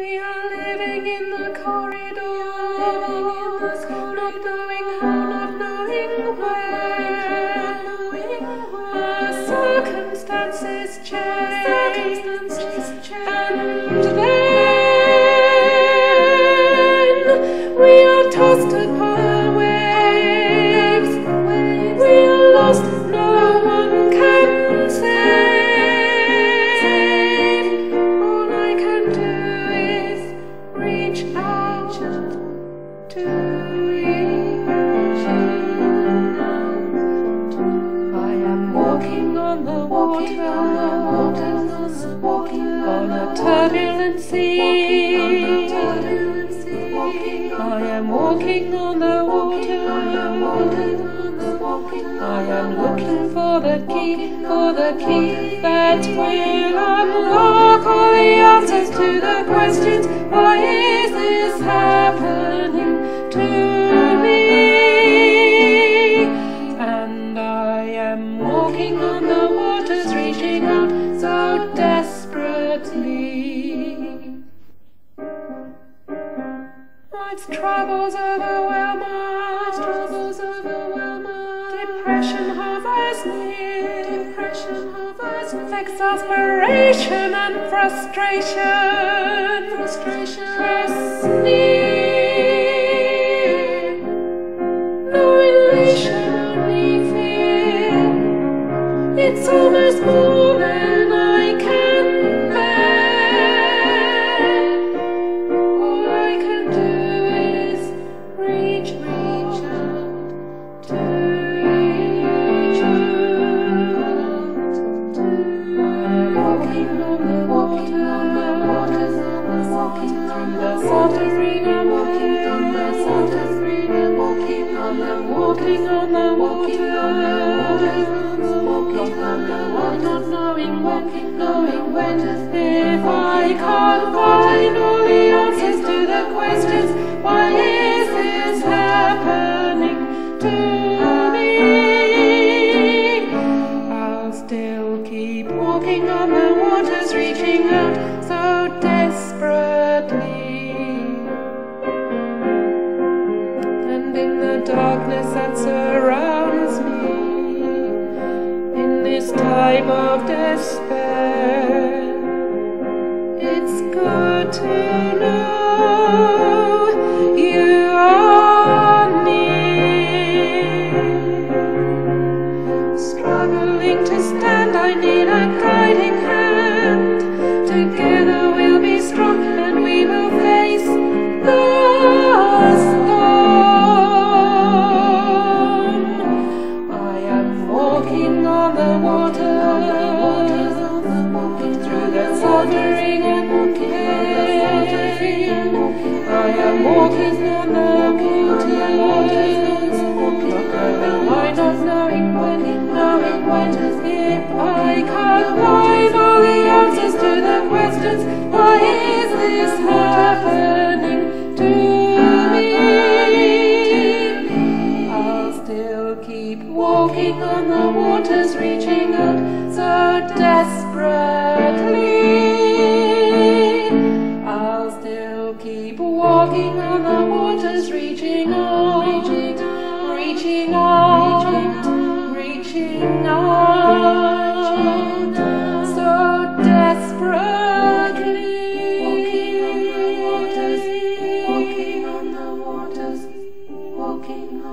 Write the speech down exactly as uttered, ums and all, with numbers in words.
We are living in the corridors, not knowing how, not knowing where. Our circumstances change, and then we are tossed upon the waves. We are lost, no one can save. All I can do is reach out to you. I am walking on the water, walking on a turbulent sea. I am walking on the water. I am looking for the key, for the key that will unlock all the answers to the questions. Why is this happening to me? And I am walking on the waters, reaching out so desperately. Life's troubles overwhelm us, troubles overwhelm us. Depression hovers near, depression hovers near. Exasperation and frustration, frustration press near. No elation, only fear. It's almost more than I can bear. All I can do is reach, reach out to you. I'm walking on the water, waters on the walking on the Saltering. I'm walking on the Saltering. I'm walking on the walking on the water, waters on the walking on the water, not knowing when, knowing when. If I can't find all the answers to the questions, why is this happening to me? I'll still keep walking on the waters, reaching out so desperately. And in the darkness that surrounds me, in this time of despair, it's good to know you are near. Struggling to stand, I need a guiding hand. Together we'll be strong and we will face the storm. I am walking on the water, through the Saltering and walking. I am walking on the waters, why not knowing when, knowing when. If I can't find all the answers to the questions, why is this happening to me? I'll still keep walking on the waters, reaching out so desperately. I'll still keep walking on the waters, reaching out, reaching out, reaching out, reaching out so desperately. Walking on the waters, walking on the waters, walking